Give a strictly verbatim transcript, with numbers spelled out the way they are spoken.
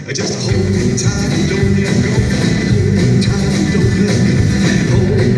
Just hold me tight and don't let go. Hold me tight and don't let go. Hold